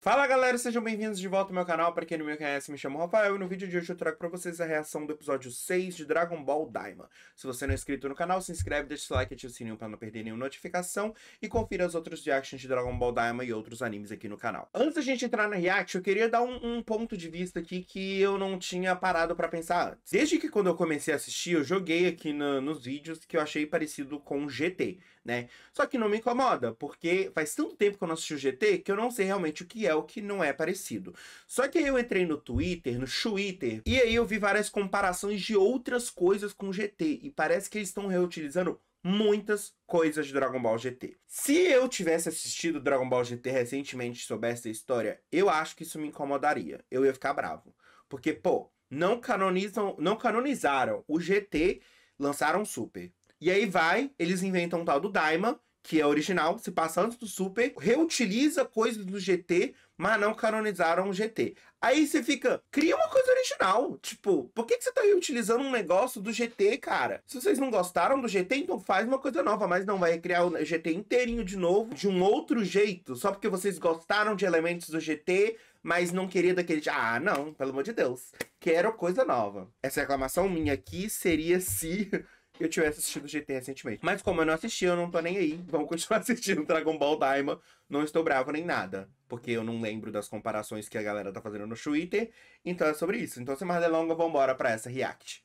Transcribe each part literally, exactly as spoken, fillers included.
Fala galera, sejam bem-vindos de volta ao meu canal. Para quem não me conhece, me chamo Rafael e no vídeo de hoje eu trago para vocês a reação do episódio seis de Dragon Ball Daima. Se você não é inscrito no canal, se inscreve, deixa o like e ativa o sininho para não perder nenhuma notificação e confira as outras reactions de Dragon Ball Daima e outros animes aqui no canal. Antes da gente entrar na react, eu queria dar um, um ponto de vista aqui que eu não tinha parado para pensar antes. Desde que quando eu comecei a assistir, eu joguei aqui no, nos vídeos que eu achei parecido com o G T, né? Só que não me incomoda, porque faz tanto tempo que eu não assisti o G T que eu não sei realmente o que é o que não é parecido. Só que aí eu entrei no Twitter, no Twitter, e aí eu vi várias comparações de outras coisas com o G T, e parece que eles estão reutilizando muitas coisas de Dragon Ball G T. Se eu tivesse assistido Dragon Ball G T recentemente e soubesse a história, eu acho que isso me incomodaria. Eu ia ficar bravo. Porque, pô, não canonizam, não canonizaram o G T, lançaram o Super. E aí vai, eles inventam um tal do Daima, que é original, se passa antes do Super, reutiliza coisas do G T, mas não canonizaram o G T. Aí você fica, cria uma coisa original. Tipo, por que, que você tá reutilizando um negócio do G T, cara? Se vocês não gostaram do G T, então faz uma coisa nova, mas não vai recriar o G T inteirinho de novo, de um outro jeito, só porque vocês gostaram de elementos do G T, mas não queria daquele... Ah, não, pelo amor de Deus. Quero coisa nova. Essa reclamação minha aqui seria se... eu tivesse assistido G T recentemente. Mas como eu não assisti, eu não tô nem aí. Vamos continuar assistindo Dragon Ball Daima. Não estou bravo nem nada. Porque eu não lembro das comparações que a galera tá fazendo no Twitter. Então é sobre isso. Então sem mais delongas, vambora pra essa react.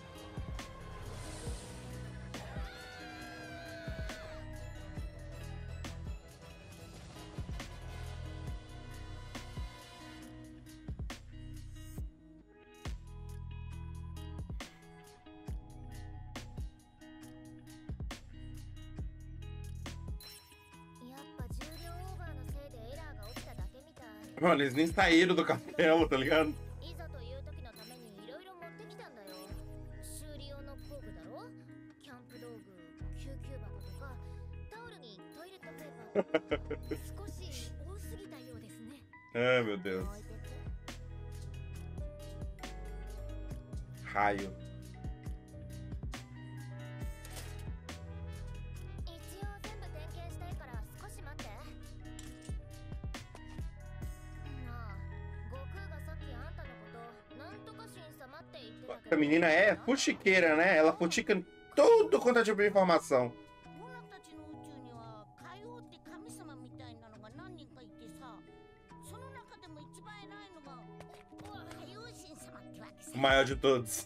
Mano, eles nem saíram do castelo, tá ligado? Ai, meu Deus. Raio. A menina é fuxiqueira, né? Ela fuxica tudo quanto é tipo de informação. O maior de todos.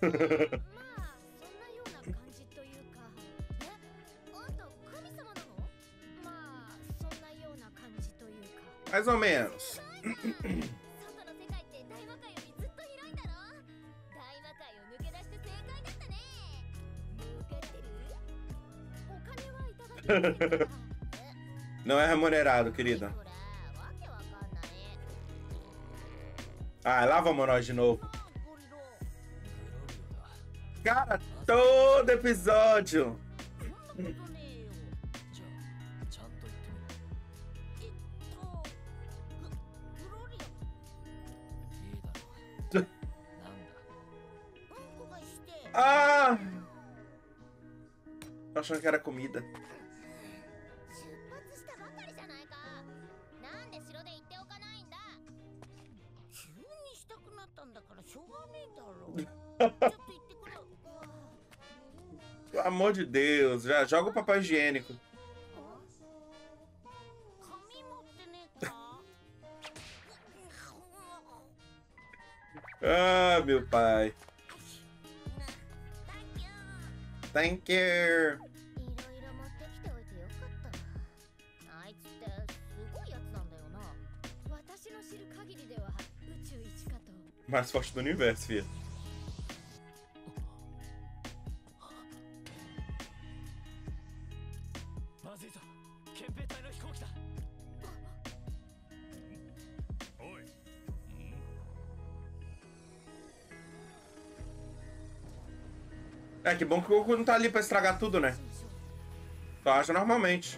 Mais ou menos. Não é remunerado, querida. Ah, lá vamos nós de novo. Cara, todo episódio. Ah! Tô achando que era comida. Pelo amor de Deus, já joga o papel higiênico. Ah, meu pai. Thank you. Mais forte do universo, filha. É, que bom que o Goku não tá ali pra estragar tudo, né? Só acha normalmente.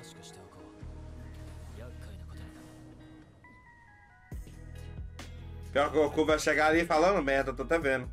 Pior que o Goku vai chegar ali falando merda, tô até vendo.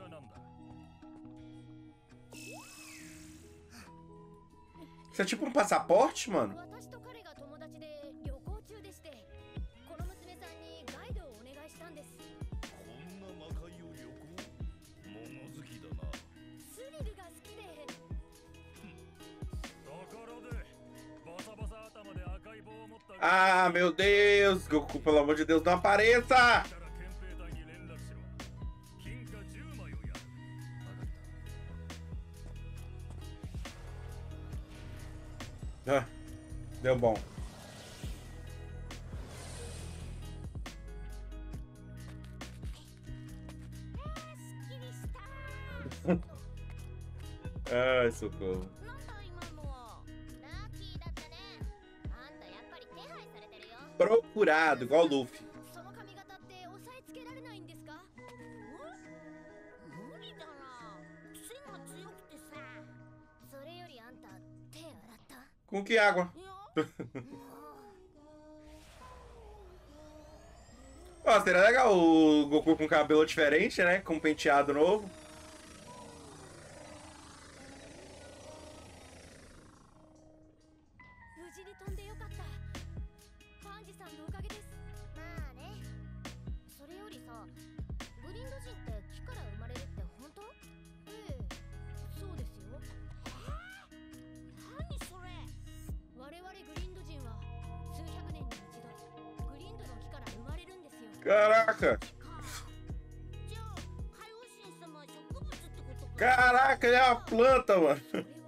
Isso é tipo um passaporte, mano? Ah, meu Deus! Goku, pelo amor de Deus, não apareça! Ah, deu bom. Ai, socorro. Procurado, igual o Luffy. Com que água? Ó, seria legal o Goku com cabelo diferente, né? Com um penteado novo. Caraca! Caraca, ele é uma planta, mano.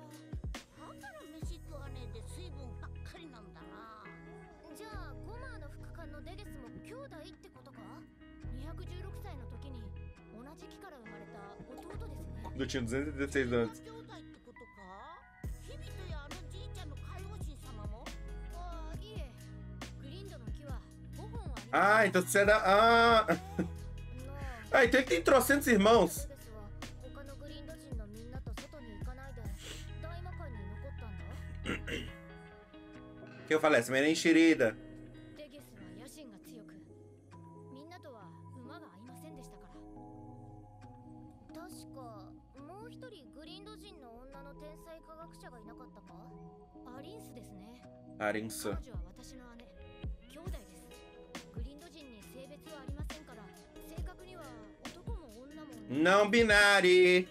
Eu tinha duzentos e dezesseis anos. Ah, então você é da... Ah, ah então ele tem trocentos irmãos. Que eu falei, essa menina é enxerida. Arinsa. Não binário.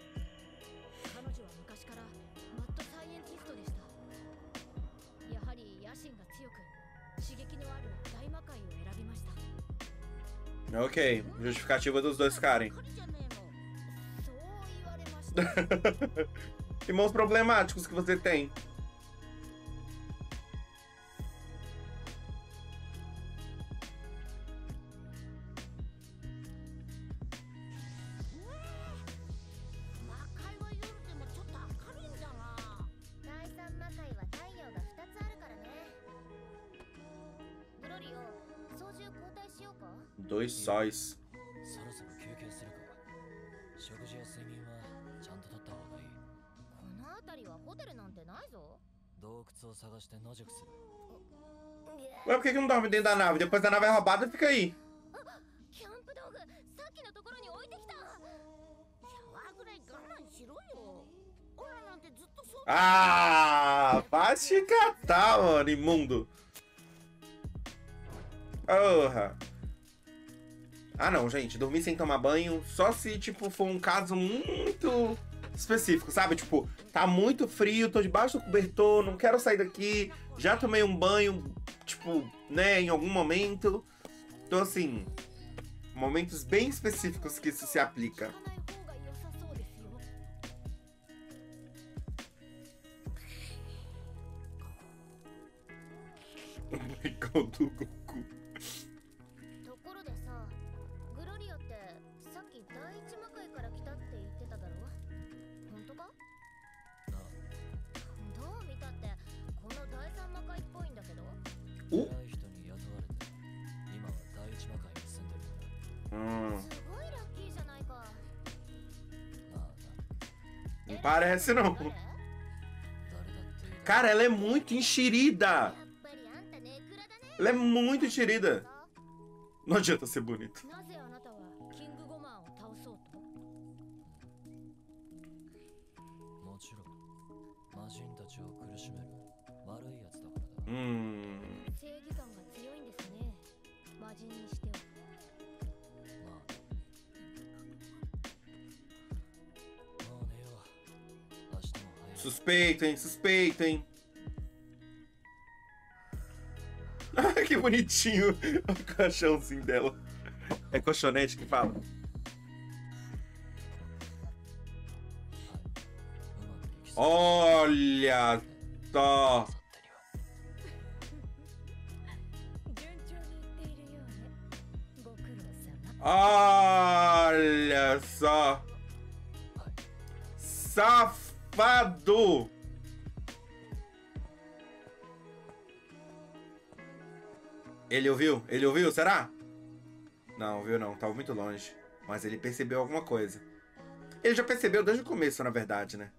Ok, justificativa dos dois ficarem. Irmãos problemáticos que você tem. Dois sóis. Ué, por que que não dorme dentro da nave? Depois da nave é roubada, fica aí. Ah, vai te catar, mano, imundo. Porra. Ah, não, gente, dormir sem tomar banho, só se, tipo, for um caso muito específico, sabe? Tipo, tá muito frio, tô debaixo do cobertor, não quero sair daqui, já tomei um banho, tipo, né, em algum momento. Então, assim, momentos bem específicos que isso se aplica. Igual do Goku. Uh? Hum. Não parece, não. Cara, ela é muito enxerida. Ela é muito enxerida. Não adianta ser bonita. Hum. Suspeito, hein? Suspeito, hein? Ah, que bonitinho o colchãozinho dela. É colchonete que fala? Olha só! Olha só! Safado! Ele ouviu? Ele ouviu? Será? Não, ouviu não. Tava muito longe. Mas ele percebeu alguma coisa. Ele já percebeu desde o começo, na verdade, né?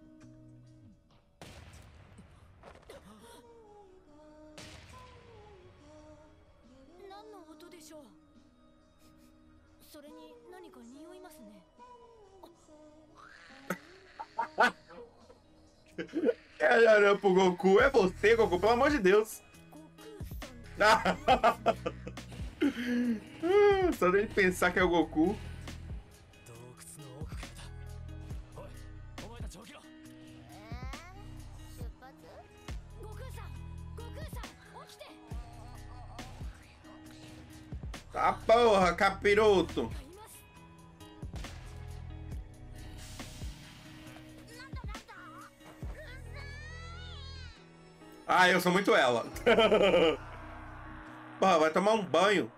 É olhando pro Goku. É você, Goku, pelo amor de Deus. Só de pensar que é o Goku. Tá porra, capiroto. Ah, eu sou muito ela. Porra, vai tomar um banho.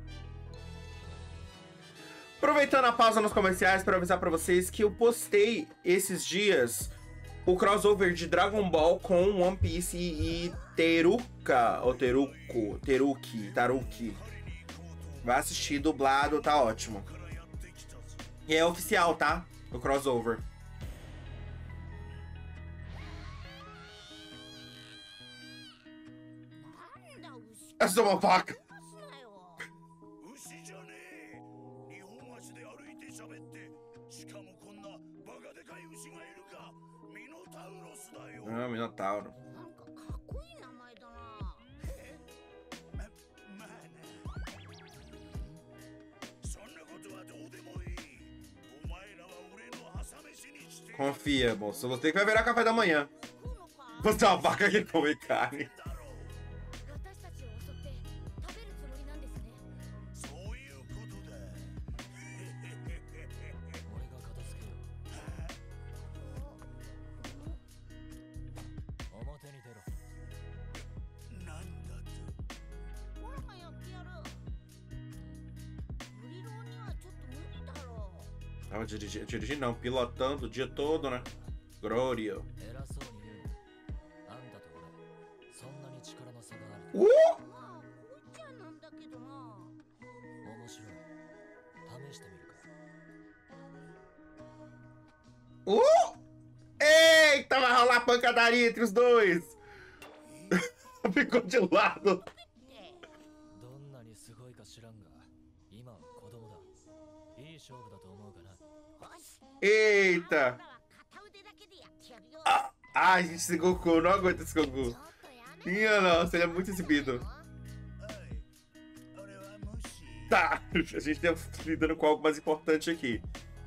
Aproveitando a pausa nos comerciais para avisar para vocês que eu postei esses dias o crossover de Dragon Ball com One Piece e Teruka, ou Teruko, Teruki, Taruki. Vai assistir dublado, tá ótimo. E é oficial, tá? O crossover. Eu sou uma vaca. Ah, Minotauro. Confia, moço. Você que vai virar café da manhã. Você é uma vaca que come carne. Tava dirigindo, dirigindo não, pilotando o dia todo, né? Glória. Uh! Uh! Eita, vai rolar pancadaria entre os dois. Ficou de lado. Eita! Ah, ai, gente, esse Goku, eu não aguento esse Goku. Minha nossa, ele é muito exibido. Tá, a gente tá lidando com algo mais importante aqui.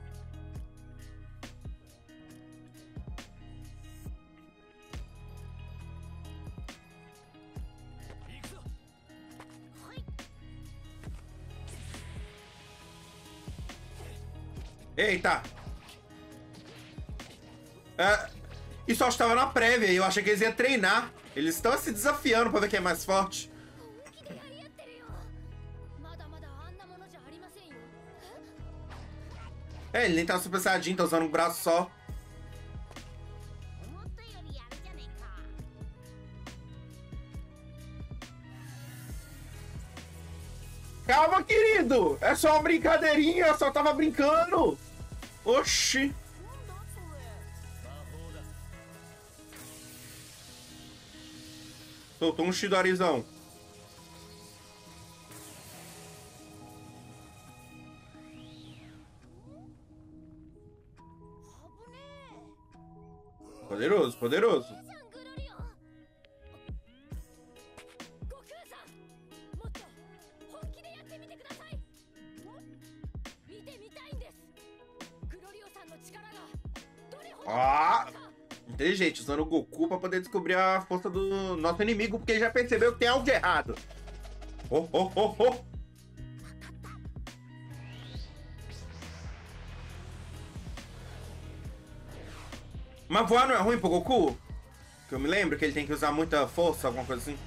Eita! É, isso só estava na prévia e eu achei que eles iam treinar. Eles estão se desafiando pra ver quem é mais forte. É, ele nem tá super saiyajin, tá usando um braço só. Calma, querido! É só uma brincadeirinha, eu só tava brincando! Oxi! Soltou um Shidorizão. Poderoso, poderoso. Ah! Inteligente, usando o Goku pra poder descobrir a força do nosso inimigo, porque ele já percebeu que tem algo de errado. Oh, oh, oh, oh! Mas voar não é ruim pro Goku? Que eu me lembro que ele tem que usar muita força, alguma coisa assim.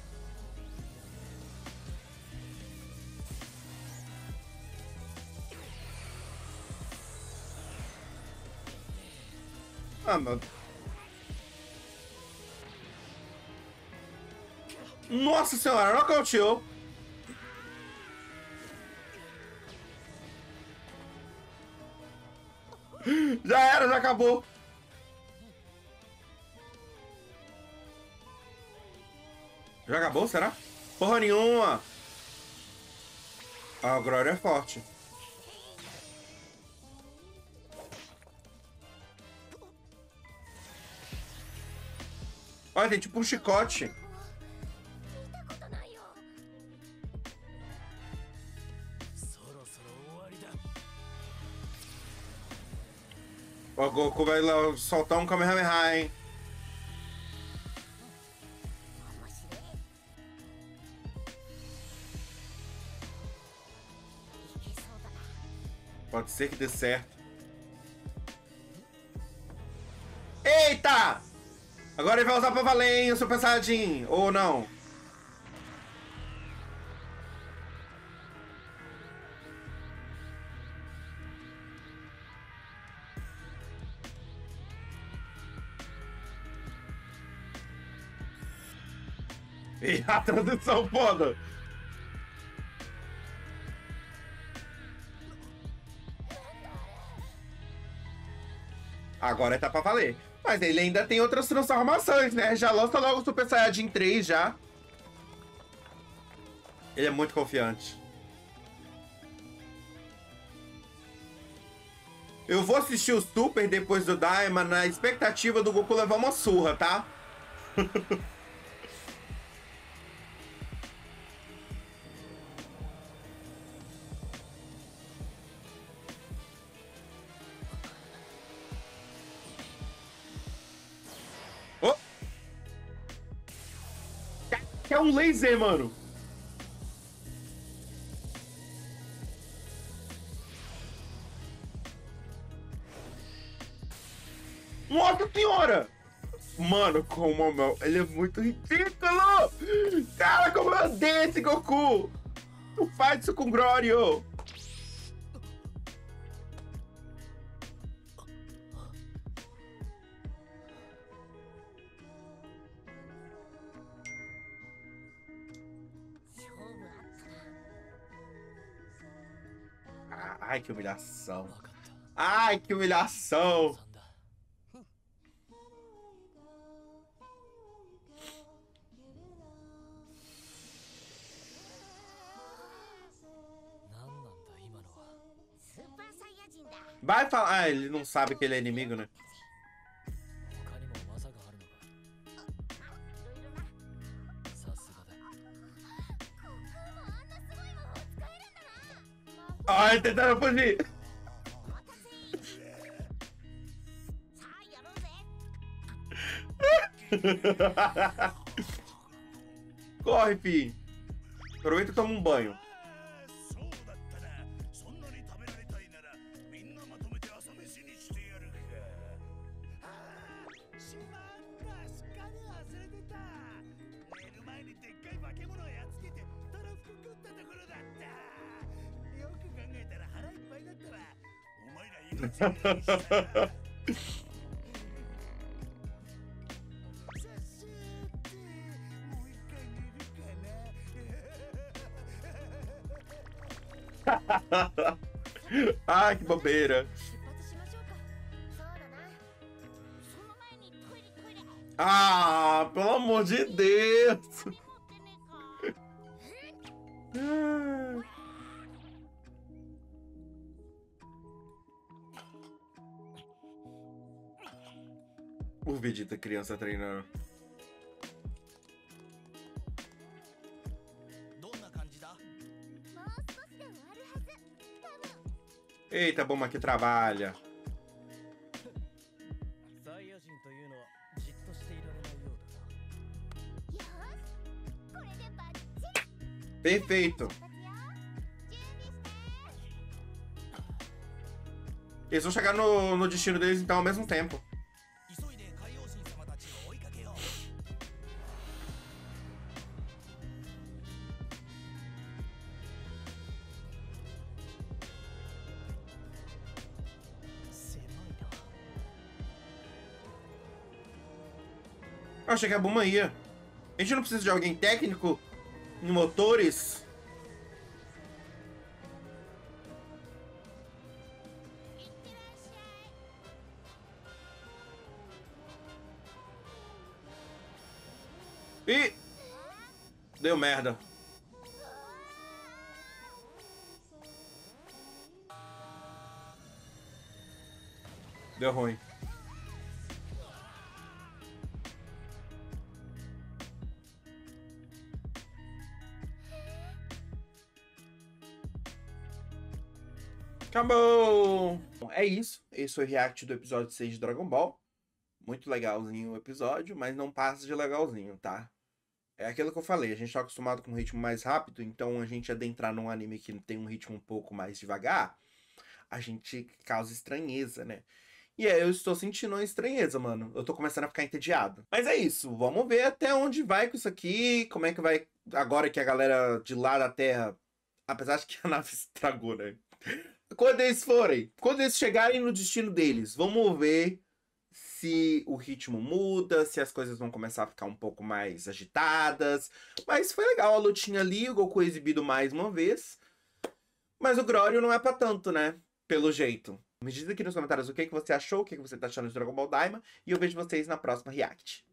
Ah, meu... Nossa senhora, nocauteou. Já era, já acabou. Já acabou, será? Porra nenhuma. A Glória é forte. Olha, tem tipo um chicote. O Goku vai lá soltar um Kamehameha, hein? Pode ser que dê certo. Eita! Agora ele vai usar pra valer, hein, o Super Saiyajin. Ou não? E a transição foda. Agora tá pra valer. Mas ele ainda tem outras transformações, né? Já lança logo o Super Saiyajin três já. Ele é muito confiante. Eu vou assistir o Super depois do Daima na expectativa do Goku levar uma surra, tá? Oh! É um laser, mano. Nossa senhora! Mano, como meu, ele é muito ridículo! Cara, como eu odeio esse Goku! Não faz isso com Glório! Ai, que humilhação! Ai, que humilhação! Vai falar. Ah, ele não sabe que ele é inimigo, né? Ai, tentaram fugir! Corre, fi! Aproveita e toma um banho. Ai, que bobeira. Ah, pelo amor de Deus. O Vegeta criança treinando. Eita, bomba que trabalha. Perfeito. Eles vão chegar no, no destino deles, então, ao mesmo tempo. Eu achei que a Buma ia. A gente não precisa de alguém técnico em motores? Ih! Deu merda. Deu ruim. Acabou! É isso. Esse foi o react do episódio seis de Dragon Ball. Muito legalzinho o episódio, mas não passa de legalzinho, tá? É aquilo que eu falei, a gente tá acostumado com um ritmo mais rápido, então a gente adentrar num anime que tem um ritmo um pouco mais devagar, a gente causa estranheza, né? E aí eu estou sentindo uma estranheza, mano. Eu tô começando a ficar entediado. Mas é isso, vamos ver até onde vai com isso aqui, como é que vai agora que a galera de lá da Terra, apesar de que a nave estragou, né? Quando eles forem, quando eles chegarem no destino deles, vamos ver se o ritmo muda, se as coisas vão começar a ficar um pouco mais agitadas. Mas foi legal a lutinha ali, o Goku exibido mais uma vez. Mas o Glório não é pra tanto, né? Pelo jeito. Me diz aqui nos comentários o que, que você achou, o que, que você tá achando de Dragon Ball Daima. E eu vejo vocês na próxima react.